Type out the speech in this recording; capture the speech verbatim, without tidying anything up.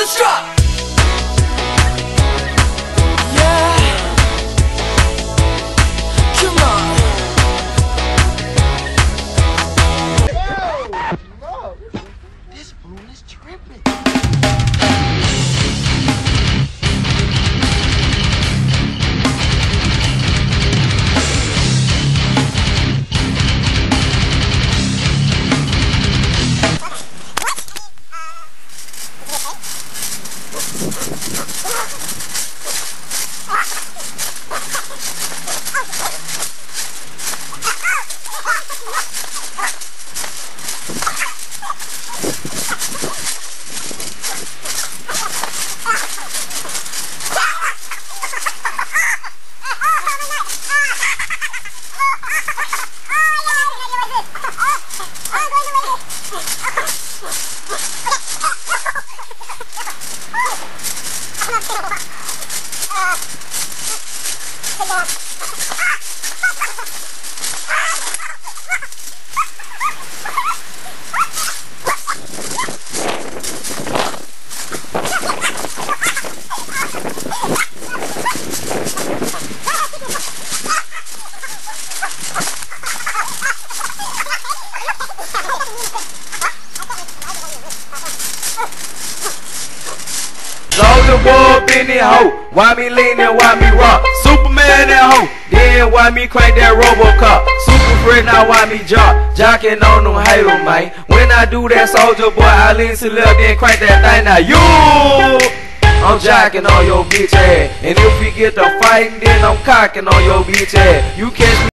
let's drop. Yeah. Come on. No, no. This fool is tripping. Soldier boy up in that hoe. Why me lean and why me rock? Superman that hoe. Then why me crank that Robocop? Super friend now why me jock? Jocking on them haters, man. When I do that soldier boy, I lean to left then crank that thing. Now you, I'm jocking on your bitch ass. And if we get to fighting, then I'm cocking on your bitch ass. You catch me.